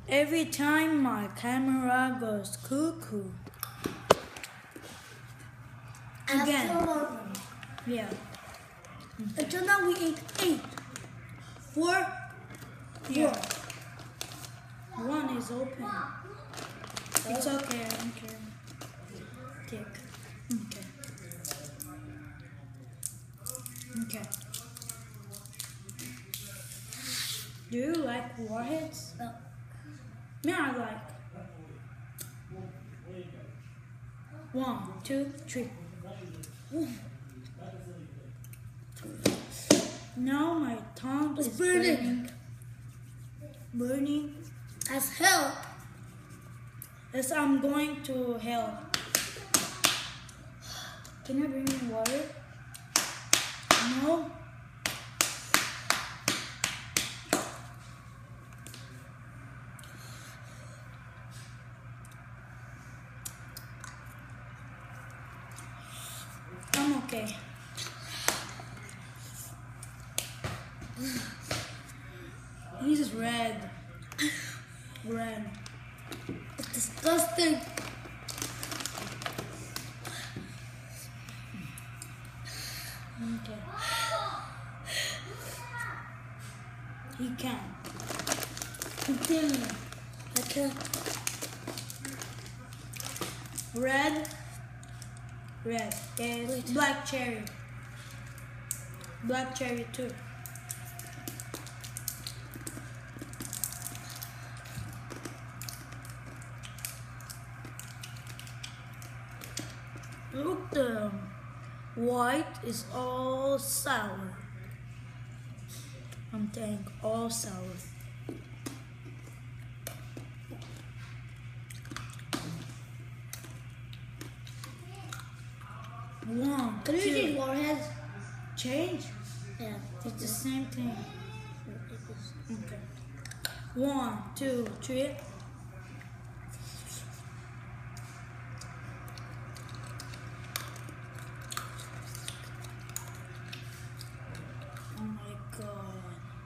Every time my camera goes cuckoo. Again. Yeah. Until now we ate 8. 4. Yeah. 1 is open. It's okay, I don't care. Tick. Okay. Okay. Do you like warheads? No. Yeah, I like. 1, 2, 3. Now my tongue is burning. Burning As hell. as I'm going to hell. Can you bring me water? No? I'm okay. This is red. Red. It's disgusting. Okay. He can. Continue. I can't. Red. Red. Yes. Wait. Black cherry. Black cherry too. Look, the white is all sour. I'm saying all sour. One, Can you two, change warheads? change? Yeah. It's the same thing. Okay. 1, 2, 3. Oh my god.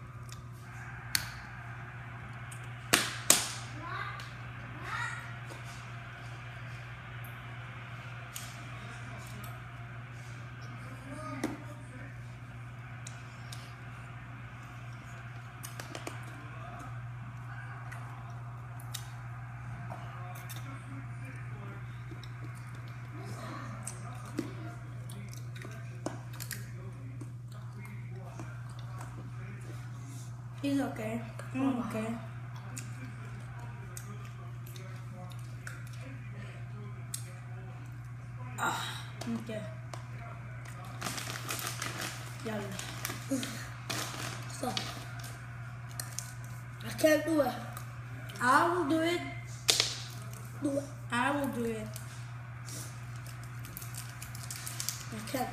He's okay. I'm okay. Okay. Yalla. Stop. I can't do it. I will do it. Do it. I will do it. I can't.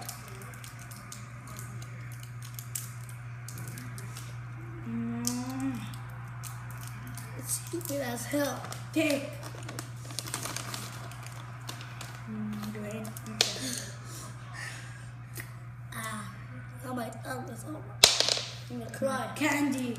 It's stupid as hell. Take. Do it. Okay. Now my tongue is over. I'm gonna cry. Candy.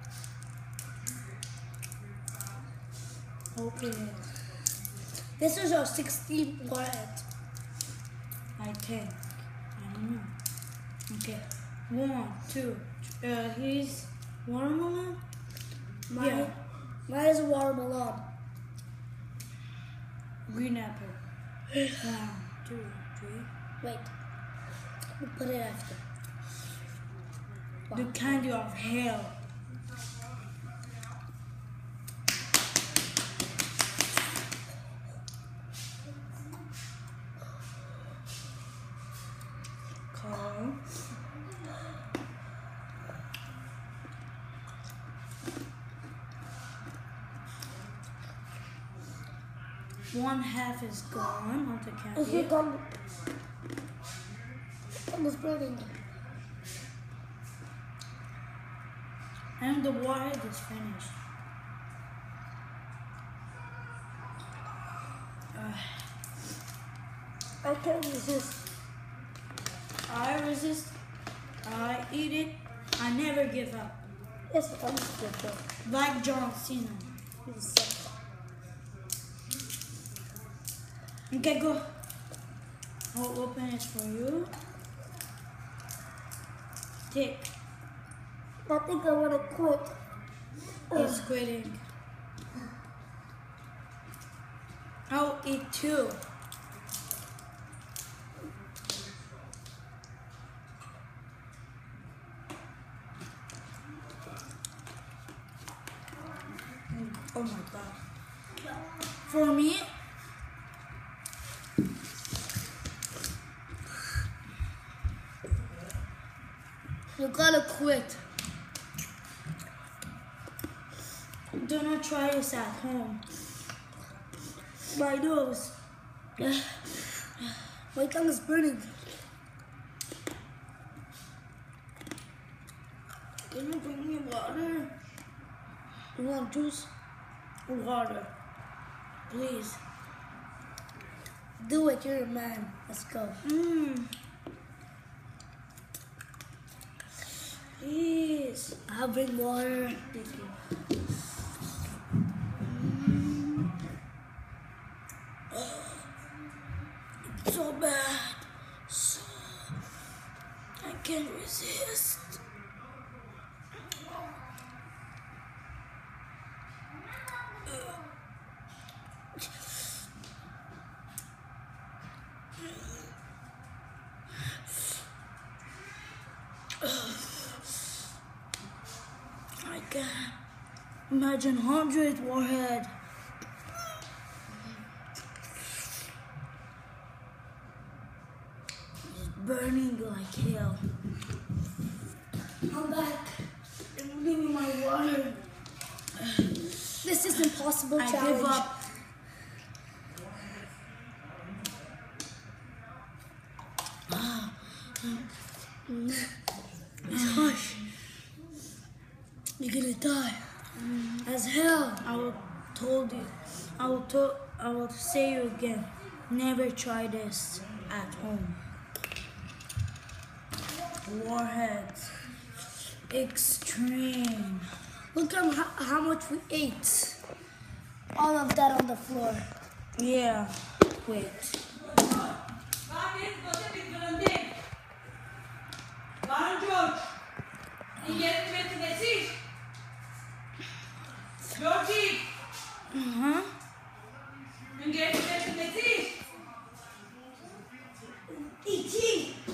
Open it. This is our 16th warhead. I think. I don't know. Okay. 1, 2. Here's watermelon. Mine is a watermelon. Green apple. 1, 2, 3. Wait. We'll put it after. The candy of hell. Calm. One half is gone of the It's candy. gone. Almost burning. And the warhead is finished. I can't resist. I resist. I eat it. I never give up. Yes, I'm good. Like John Cena. Okay, go. I'll open it for you. Take. I think I want to quit. He's quitting. I'll eat two. Oh my god. For me, You gotta quit. do not try this at home. My nose. My tongue is burning. Can you bring me water? You want juice? Water. Please. Do it, you're a man. Let's go. Please. I'll bring water. Thank you. It's so bad. So I can't resist. I can't imagine 100 warhead. It's burning like hell. I'm back. And give me my water. This is impossible I challenge. give up. Hush. You're gonna die. As hell. I will told you. I will say you again. Never try this at home. Warheads. Extreme. Look at how much we ate. All of that on the floor. Yeah. Wait. Georgie! Uh-huh.